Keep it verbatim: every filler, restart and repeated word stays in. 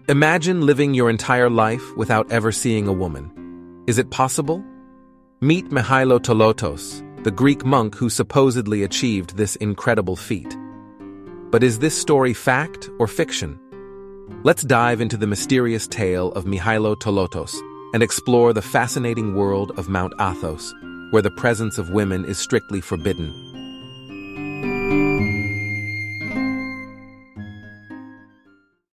Imagine living your entire life without ever seeing a woman. Is it possible? Meet Mihailo Tolotos, the Greek monk who supposedly achieved this incredible feat. But is this story fact or fiction? Let's dive into the mysterious tale of Mihailo Tolotos and explore the fascinating world of Mount Athos, where the presence of women is strictly forbidden.